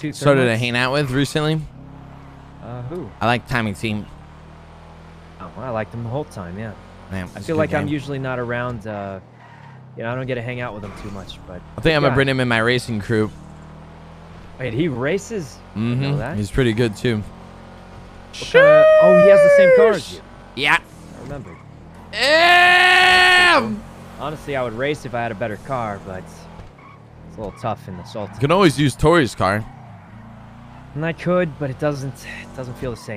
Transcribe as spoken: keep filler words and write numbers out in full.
Two started to hang out with recently. Uh, who? I like Timing Team. Oh, well, I liked them the whole time, yeah. Man, I feel like game. I'm usually not around, uh, you know, I don't get to hang out with them too much, but... I think I'm yeah. gonna bring him in my racing crew. Wait, he races? Mm-hmm. I know that. He's pretty good, too. Kinda, oh, he has the same car as you. Yeah. I remember. Yeah. Honestly, I would race if I had a better car, but it's a little tough in the salt. You can always use Tori's car. And I could, but it doesn't, it doesn't feel the same.